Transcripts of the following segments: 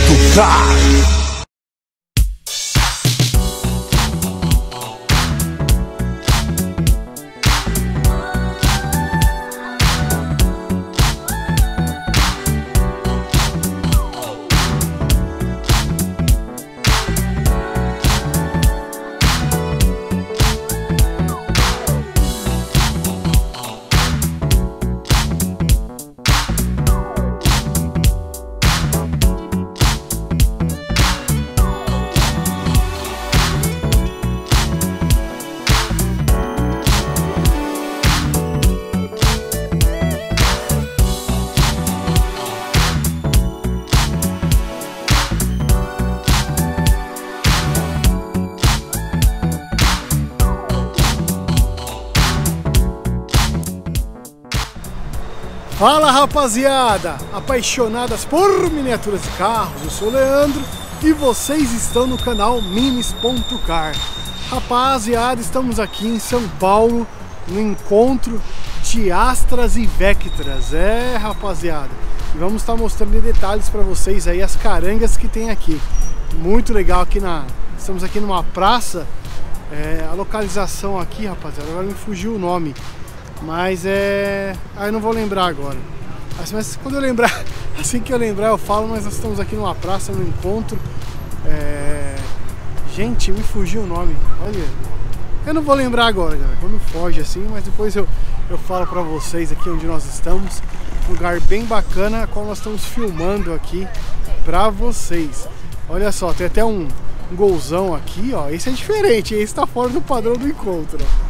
Car. Fala rapaziada, apaixonadas por miniaturas de carros, eu sou o Leandro e vocês estão no canal Minis.car. Rapaziada, estamos aqui em São Paulo no encontro de Astras e Vectras, rapaziada, e vamos estar mostrando em detalhes para vocês aí as carangas que tem aqui. Muito legal aqui estamos aqui numa praça, a localização aqui, rapaziada, agora me fugiu o nome. Mas eu não vou lembrar agora. Mas quando eu lembrar, assim que eu lembrar eu falo, mas nós estamos aqui numa praça, no encontro. Gente, me fugiu o nome. Olha, eu não vou lembrar agora, galera. Quando foge assim, mas depois eu falo pra vocês aqui onde nós estamos. Um lugar bem bacana, a qual nós estamos filmando aqui pra vocês. Olha só, tem até um golzão aqui, ó. Esse é diferente, esse tá fora do padrão do encontro, ó.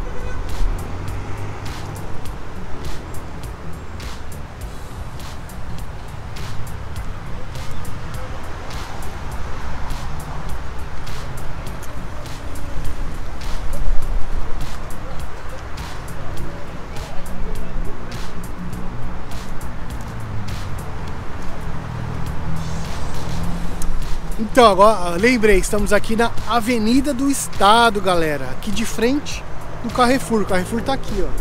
Então, agora lembrei, estamos aqui na Avenida do Estado, galera. Aqui de frente do Carrefour. O Carrefour tá aqui, ó.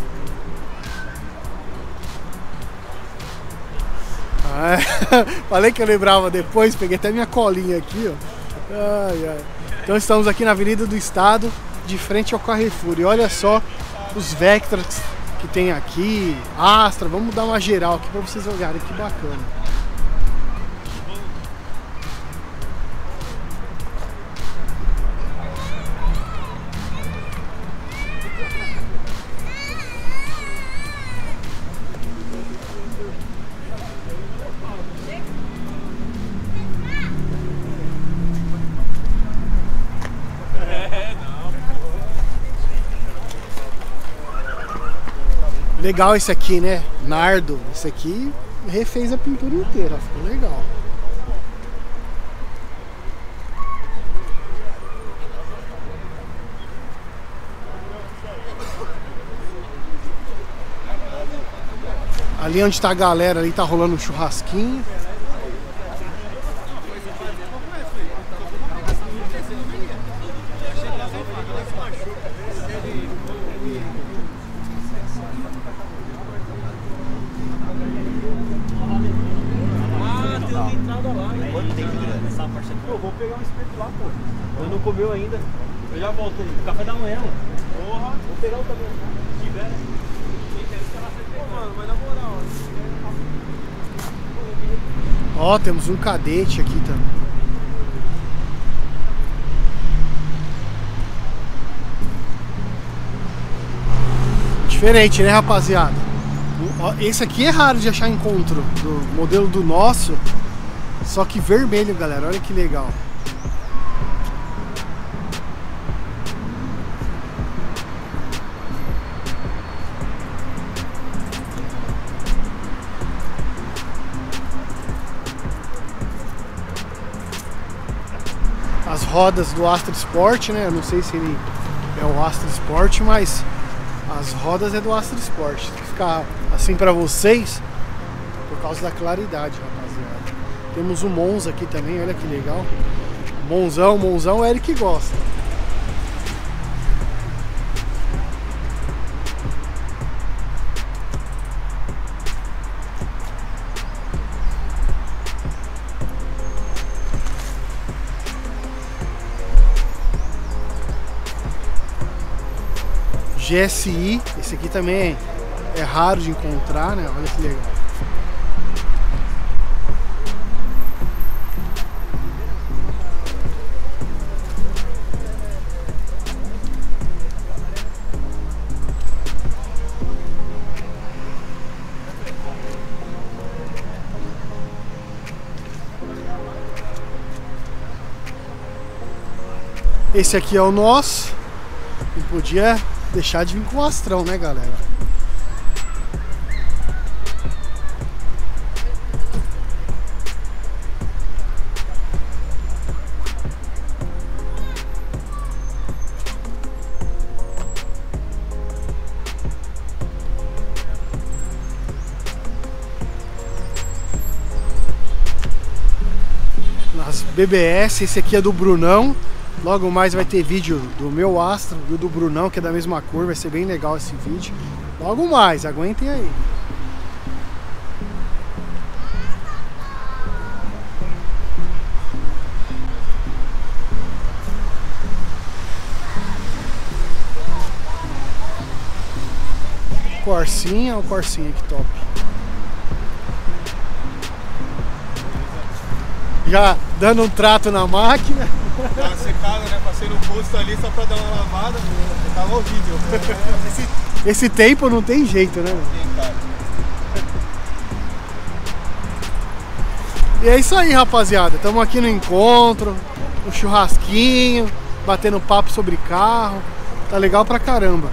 Falei que eu lembrava depois, peguei até minha colinha aqui, ó. Então estamos aqui na Avenida do Estado, de frente ao Carrefour. E olha só os Vectras que tem aqui, Astra. Vamos dar uma geral aqui para vocês olharem que bacana. Legal esse aqui, né? Nardo. Esse aqui refez a pintura inteira, ficou legal. Ali onde tá a galera, ali tá rolando um churrasquinho. Pô, vou pegar um espeto lá, pô. Eu não comeu ainda. Eu já voltei. Café da manhã, mano. Porra. Vou pegar o cabelo. Se tiver, né? Pô, mano, mas na moral. Ó, temos um cadete aqui também. Diferente, né, rapaziada? Esse aqui é raro de achar encontro do modelo do nosso. Só que vermelho, galera, olha que legal. As rodas do Astra Sport, né? Eu não sei se ele é o Astra Sport, mas as rodas é do Astra Sport. Tem que ficar assim pra vocês por causa da claridade, rapaziada. Temos o Monza aqui também, olha que legal. Monzão, o Eric gosta. GSI. Esse aqui também é raro de encontrar, né? Olha que legal. Esse aqui é o nosso. Não podia deixar de vir com o Astrão, né, galera? Nas BBS, esse aqui é do Brunão. Logo mais vai ter vídeo do meu Astra e do Brunão, que é da mesma cor. Vai ser bem legal esse vídeo. Logo mais, aguentem aí. Corsinha, o Corsinha que top. Já dando um trato na máquina. Tá secada, né? Passei no posto ali só pra dar uma lavada. Tava horrível. Esse tempo não tem jeito, né? Tem, cara. E é isso aí, rapaziada. Estamos aqui no encontro, um churrasquinho, batendo papo sobre carro. Tá legal pra caramba.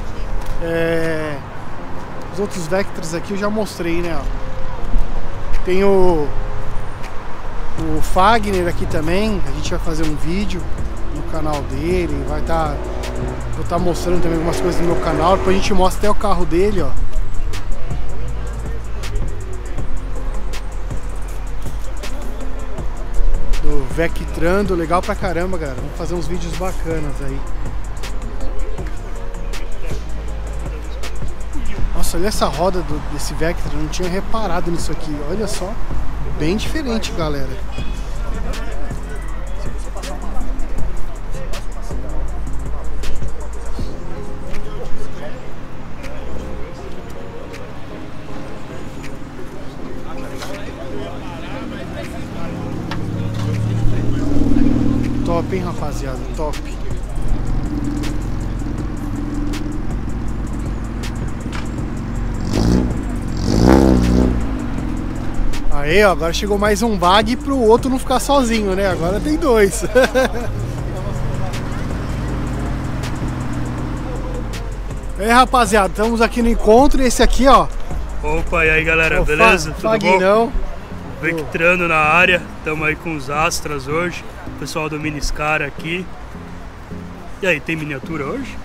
Os outros Vectras aqui eu já mostrei, né? Tem o Fagner aqui também. A gente vai fazer um vídeo no canal dele. Vou estar mostrando também algumas coisas no meu canal. Depois a gente mostra até o carro dele, ó. Do Vectrando, legal pra caramba, galera. Vamos fazer uns vídeos bacanas aí. Nossa, olha essa roda desse Vectra, eu não tinha reparado nisso aqui. Olha só, bem diferente, galera. Top, hein, rapaziada, top. Aí, ó, agora chegou mais um bag pro outro não ficar sozinho, né? Agora tem dois. E aí, rapaziada, estamos aqui no encontro e esse aqui, ó. Opa, e aí, galera, beleza? Tudo Faguinão. bom? Vectrando na área, estamos aí com os Astras hoje, o pessoal do Miniscar aqui. E aí, tem miniatura hoje?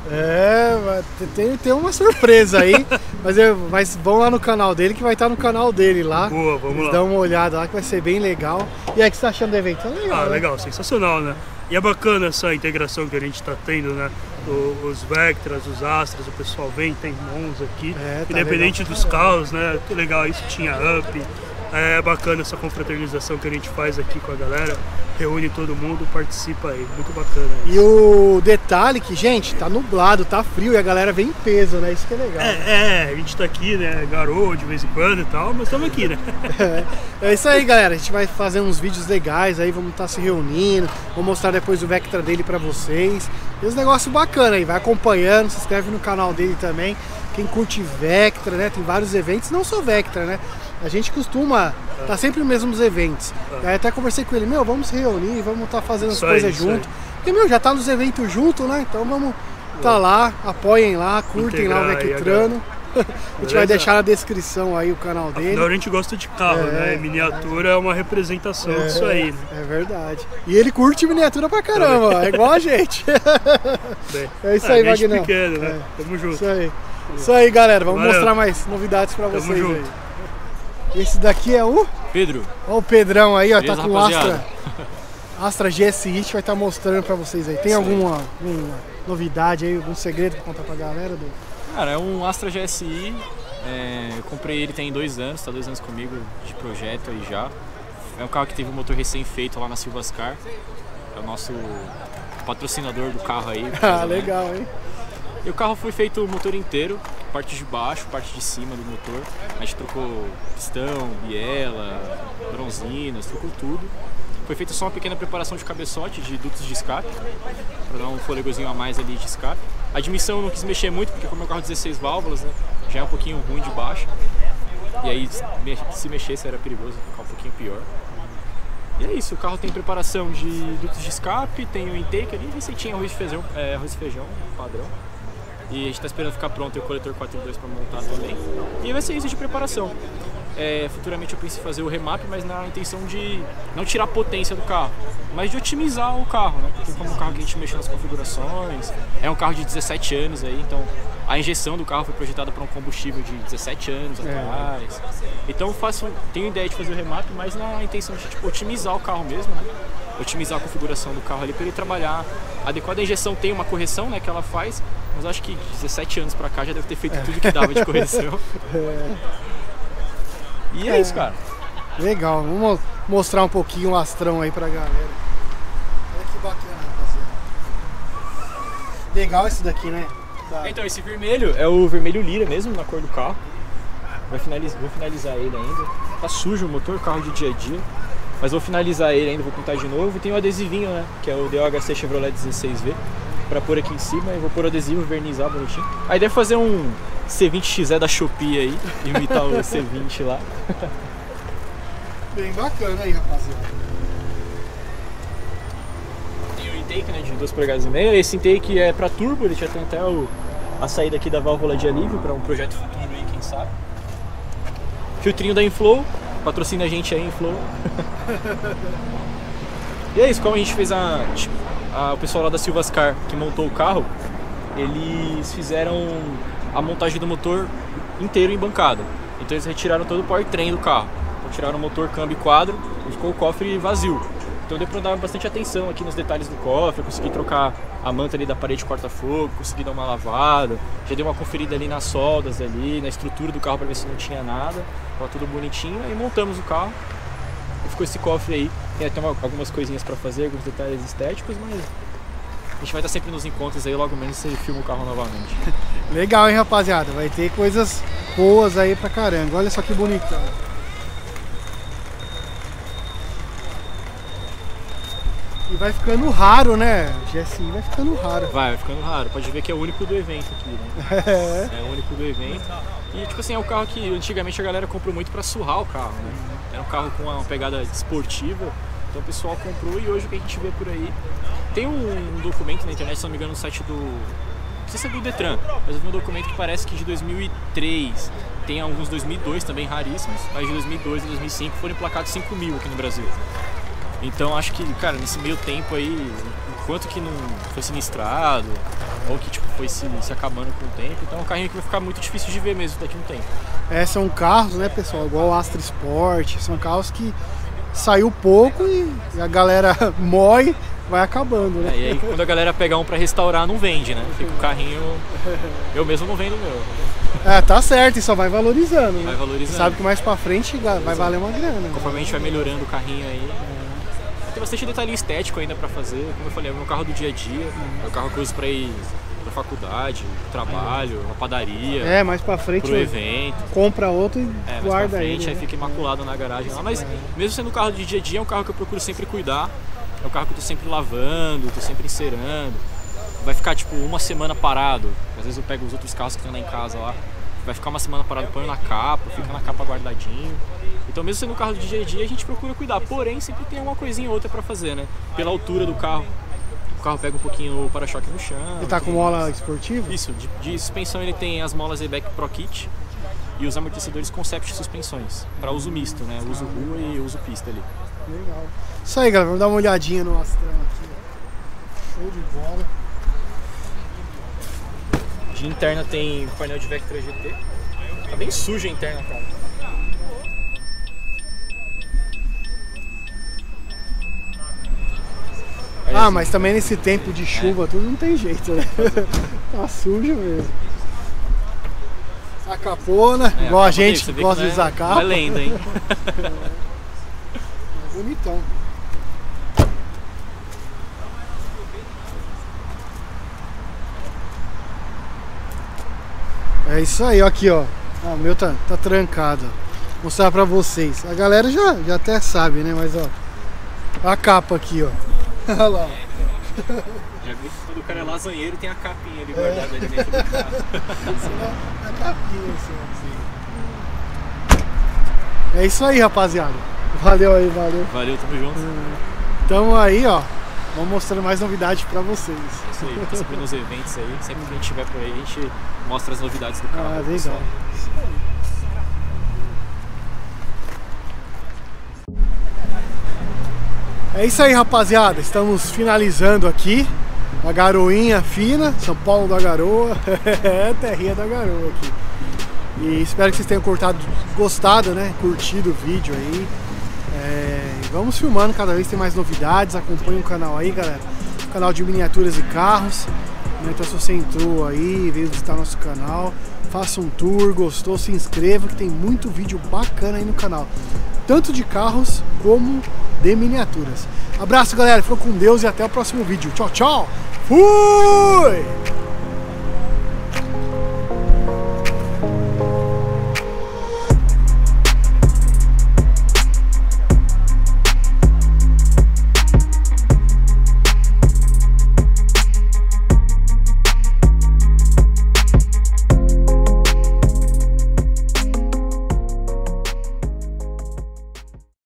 Tem uma surpresa aí, mas vão lá no canal dele que vai estar no canal dele lá. Boa, vamos lá. Dá uma olhada lá que vai ser bem legal. E aí, o que você tá achando do evento? É legal, né? Legal, sensacional, né? E é bacana essa integração que a gente está tendo, né? Os Vectras, os Astras, o pessoal vem, tem Monza aqui. Tá independente dos carros, né? Que legal, isso tinha Up. É bacana essa confraternização que a gente faz aqui com a galera, reúne todo mundo, participa aí, muito bacana isso. E o detalhe que, gente, tá nublado, tá frio e a galera vem em peso, né? Isso que é legal. A gente tá aqui, né, garoto de vez em quando e tal, mas estamos aqui, né? É isso aí, galera, a gente vai fazer uns vídeos legais aí, vamos estar se reunindo, vou mostrar depois o Vectra dele pra vocês. E os negócios bacanas aí, vai acompanhando, se inscreve no canal dele também. Quem curte Vectra, né, tem vários eventos, não só Vectra, né? A gente costuma estar sempre nos mesmos eventos. Aí até conversei com ele, vamos se reunir, vamos estar fazendo as coisas junto. Porque, já tá nos eventos junto, né? Então vamos tá lá, apoiem lá, curtem lá o Vectrano. A gente vai deixar na descrição aí o canal dele. Afinal, a gente gosta de carro, né? Miniatura é uma representação disso aí, né? É verdade. E ele curte miniatura pra caramba, é igual a gente. É isso aí, Magnão. Pequeno, né? Tamo junto. Isso aí, galera. Vamos mostrar mais novidades pra vocês aí. Esse daqui é o Pedro. Olha o Pedrão aí, ó, beleza, tá com o Astra GSI, a gente vai estar mostrando pra vocês aí. Tem alguma novidade aí, algum segredo pra contar pra galera? Cara, é um Astra GSI, eu comprei ele tem 2 anos, tá 2 anos comigo de projeto aí já. É um carro que teve um motor recém-feito lá na Silvascar, é o nosso patrocinador do carro aí. Legal, hein? E o carro foi feito o motor inteiro, parte de baixo, parte de cima do motor. A gente trocou pistão, biela, bronzinas, trocou tudo. Foi feita só uma pequena preparação de cabeçote, de dutos de escape, para dar um fôlegozinho a mais ali de escape. A admissão eu não quis mexer muito, porque como é um carro 16 válvulas, né, já é um pouquinho ruim de baixo. E aí se mexesse era perigoso, ficar um pouquinho pior. E é isso, o carro tem preparação de dutos de escape, tem o intake ali, receitinha arroz e feijão padrão. E a gente está esperando ficar pronto o coletor 4.2 para montar também. E vai ser isso de preparação. Futuramente eu penso em fazer o remap, mas na intenção de não tirar a potência do carro, mas de otimizar o carro, né? Porque como um carro que a gente mexe nas configurações, é um carro de 17 anos aí, então a injeção do carro foi projetada para um combustível de 17 anos atrás. Então tenho ideia de fazer o remap, mas na intenção de tipo, otimizar o carro mesmo, né? Otimizar a configuração do carro ali para ele trabalhar adequado. A injeção tem uma correção, né, que ela faz, mas acho que de 17 anos para cá já deve ter feito tudo que dava de correção. E é isso, cara. Legal, vamos mostrar um pouquinho o Astrão aí pra galera. Olha que bacana, rapaziada. Legal esse daqui, né? Então, esse vermelho é o vermelho lira mesmo, na cor do carro. Vou finalizar ele ainda. Tá sujo o motor, carro de dia a dia. Mas vou finalizar ele ainda, vou pintar de novo. E tem o adesivinho, né? Que é o DOHC Chevrolet 16V. Pra pôr aqui em cima, eu vou pôr o adesivo, vernizar bonitinho. Aí deve fazer um C20XE da Shopee aí, imitar o C20 lá. Bem bacana aí, rapaziada. Tem o intake, né, de 2,5 polegadas. Esse intake é pra turbo, ele já tem até a saída aqui da válvula de alívio para um projeto futuro aí, quem sabe. Filtrinho da Inflow, patrocina a gente aí, Inflow. E é isso, como a gente fez o pessoal lá da Silvascar que montou o carro, eles fizeram a montagem do motor inteiro em bancada. Então eles retiraram todo o powertrain do carro. Então, tiraram o motor, câmbio e quadro e ficou o cofre vazio. Então deu pra dar bastante atenção aqui nos detalhes do cofre, consegui trocar a manta ali da parede corta-fogo, consegui dar uma lavada, já dei uma conferida ali nas soldas ali, na estrutura do carro para ver se não tinha nada, tava tudo bonitinho, aí montamos o carro e ficou esse cofre aí. Tem até algumas coisinhas para fazer, alguns detalhes estéticos, mas a gente vai estar sempre nos encontros aí, logo menos você filma o carro novamente. Legal, hein, rapaziada? Vai ter coisas boas aí pra caramba. Olha só que bonitão. E vai ficando raro, né? GSI vai ficando raro. Vai ficando raro. Pode ver que é o único do evento aqui, né? É o único do evento. E, tipo assim, é um carro que antigamente a galera comprou muito pra surrar o carro, né? Era um carro com uma pegada esportiva. Então o pessoal comprou e hoje o que a gente vê por aí... Tem um documento na internet, se não me engano, no site do... Não sei se é do Detran, mas eu vi um documento que parece que de 2003. Tem alguns 2002 também raríssimos, mas de 2002 e 2005 foram emplacados 5.000 aqui no Brasil. Então acho que, cara, nesse meio tempo aí, enquanto que não foi sinistrado, ou que tipo, foi se acabando com o tempo, então é um carrinho que vai ficar muito difícil de ver mesmo daqui a um tempo. São carros, né, pessoal, igual o Astra Sport, são carros que saiu pouco e a galera mói, vai acabando, né? E aí quando a galera pegar um pra restaurar, não vende, né? Fica o carrinho... Eu mesmo não vendo o meu. Tá certo, e só vai valorizando, né? Vai valorizando. Sabe que mais pra frente vai valer uma grana. Conforme a gente vai melhorando o carrinho aí. Tem bastante detalhe estético ainda pra fazer. Como eu falei, é o meu carro do dia a dia. É o carro que eu uso pra ir pra faculdade, pro trabalho, na padaria. Mais pra frente. Pro evento. Compra outro e guarda mais pra frente, ele. Aí fica imaculado na garagem lá. Mas mesmo sendo um carro de dia a dia, é um carro que eu procuro sempre cuidar. É um carro que eu tô sempre lavando, tô sempre encerando. Vai ficar tipo uma semana parado. Às vezes eu pego os outros carros que estão lá em casa lá. Vai ficar uma semana parado, põe na capa, fica na capa guardadinho. Então mesmo sendo um carro de dia a dia, a gente procura cuidar. Porém, sempre tem uma coisinha ou outra pra fazer, né? Pela altura do carro. O carro pega um pouquinho o para-choque no chão. Ele tá com mola esportiva? Isso, de suspensão ele tem as molas ABEC Pro Kit e os amortecedores Concept Suspensões. Pra uso misto, né? Uso rua e uso pista ali. Legal. Isso aí, galera, vamos dar uma olhadinha no Astrão aqui. Show de bola. De interna tem painel de Vectra GT. Tá bem suja a interna, cara. Mas também nesse tempo de chuva tudo não tem jeito, né? Tá sujo mesmo. A capona, igual a gente que gosta de usar capa. É lenda, hein? Bonitão. É isso aí, ó, aqui, ó. Ah, o meu tá trancado. Vou mostrar pra vocês. A galera já até sabe, né? Mas, ó. A capa aqui, ó. Olha lá. Já vi que quando o cara é lasanheiro tem a capinha ali guardada ali dentro do carro. A capinha, assim. É isso aí, rapaziada. Valeu aí, valeu. Valeu, tamo junto. Então aí, ó. Vamos mostrando mais novidades pra vocês. É isso aí, tô sempre nos eventos aí. Sempre que a gente estiver por aí, a gente mostra as novidades do carro. Ah, legal. Pessoal. É isso aí, rapaziada. Estamos finalizando aqui a garoinha fina, São Paulo da Garoa. É, terrinha da Garoa aqui. E espero que vocês tenham gostado, né? Curtido o vídeo aí. Vamos filmando, cada vez tem mais novidades. Acompanhe o canal aí, galera. O canal de miniaturas e carros. Então se você entrou aí, veio visitar nosso canal, faça um tour, gostou, se inscreva que tem muito vídeo bacana aí no canal. Tanto de carros como de miniaturas. Abraço, galera. Ficou com Deus e até o próximo vídeo. Tchau, tchau. Fui!